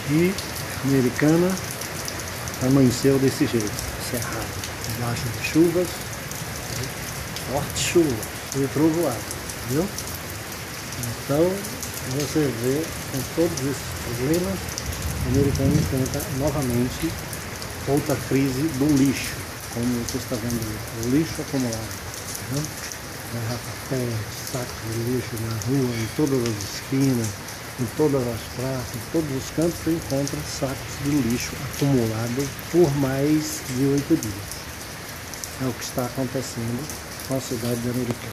E Americana amanheceu desse jeito, cerrado, debaixo de chuvas, forte chuva e trovoada, viu? Então você vê, com todos esses problemas, a Americana enfrenta novamente outra crise do lixo, como você está vendo aí, o lixo acumulado, viu? Garrafa, sacos de lixo na rua, em todas as esquinas, em todas as praças, em todos os cantos você encontra sacos de lixo acumulados por mais de 8 dias. É o que está acontecendo com a cidade de Americana.